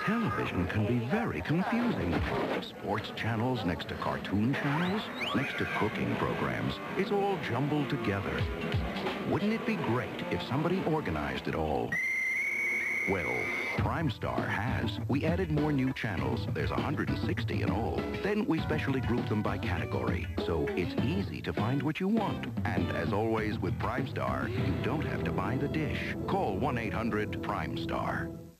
Television can be very confusing. Sports channels next to cartoon channels, next to cooking programs. It's all jumbled together. Wouldn't it be great if somebody organized it all? Well, Primestar has. We added more new channels. There's 160 in all. Then we specially group them by category, so it's easy to find what you want. And as always with Primestar, you don't have to buy the dish. Call 1-800-PRIMESTAR.